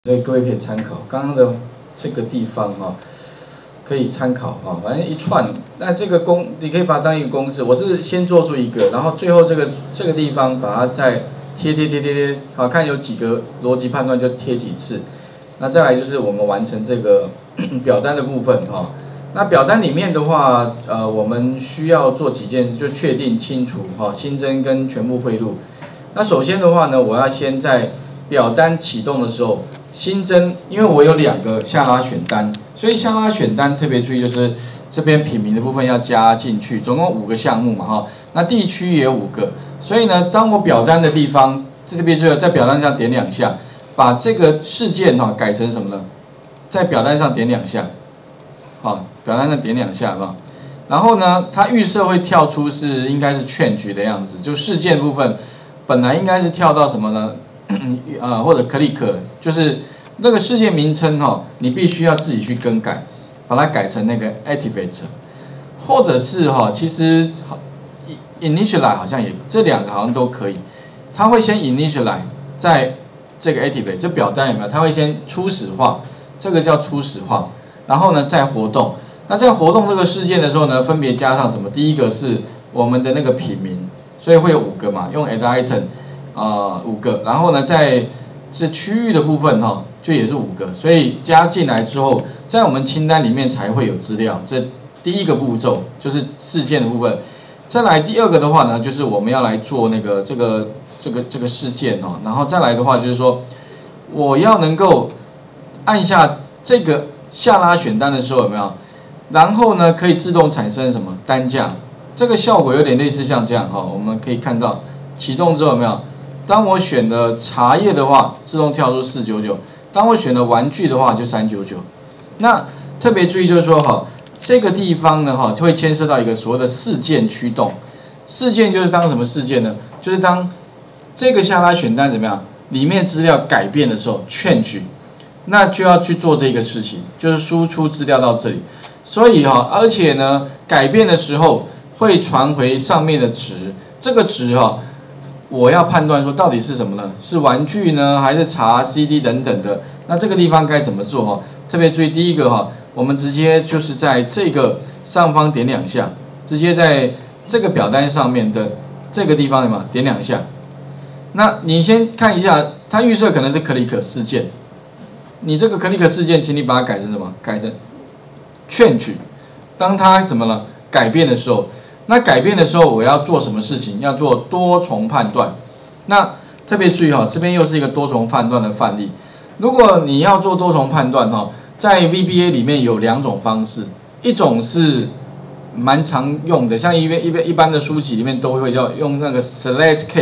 所以各位可以参考刚刚的这个地方哈，可以参考啊，反正一串，那这个你可以把它当一个公式。我是先做出一个，然后最后这个地方把它再贴，好看有几个逻辑判断就贴几次。那再来就是我们完成这个表单的部分哈。那表单里面的话，我们需要做几件事，就确定清除哈，新增跟全部汇入。那首先的话呢，我要先在表单启动的时候新增，因为我有2个下拉选单，所以下拉选单特别注意就是这边品名的部分要加进去，总共5个项目嘛哈，那地区也有5个，所以呢，当我表单的地方这边就在表单上点2下，把这个事件哈改成什么呢？在表单上点2下，好，表单上点2下吧。然后呢，它预设会跳出应该是change的样子，就事件部分本来应该是跳到什么呢？或者 click 就是那个事件名称哈，你必须要自己去更改，把它改成那个 activate， 或者是哈，其实 initialize 好像也这2个好像都可以，它会先 initialize 在这个 activate 这表单有没有？它会先初始化，这个叫初始化，然后呢再活动。那在活动这个事件的时候呢，分别加上什么？第一个是我们的那个品名，所以会有5个嘛，用 add item。5个，然后呢，在这区域的部分哈，就也是5个，所以加进来之后，在我们清单里面才会有资料。这第一个步骤就是事件的部分。再来第2个的话呢，就是我们要来做那个这个事件哈，然后再来的话就是说，我要能够按下这个下拉选单的时候有没有？然后呢，可以自动产生什么单价？这个效果有点类似像这样哈，我们可以看到启动之后有没有？当我选了茶叶的话，自动跳出499；当我选了玩具的话，就399。那特别注意就是说哈，这个地方呢哈，就会牵涉到一个所谓的事件驱动。事件就是当什么事件呢？就是当这个下拉选单怎么样，里面资料改变的时候 ，change， 那就要去做这个事情，就是输出资料到这里。所以哈，而且呢，改变的时候会传回上面的值，这个值哈。我要判断说到底是什么呢？是玩具呢，还是茶、CD 等等的？那这个地方该怎么做哈？特别注意第一个哈，我们直接就是在这个上方点2下，直接在这个表单上面的这个地方嘛点2下。那你先看一下，它预设可能是 click 事件，你这个 click 事件，请你把它改成什么？改成 change。当它怎么了？改变的时候。那改变的时候，我要做什么事情？要做多重判断。那特别注意哈，这边又是一个多重判断的范例。如果你要做多重判断哈，在 VBA 里面有2种方式，一种是蛮常用的，像一般的书籍里面都会叫用那个 select case。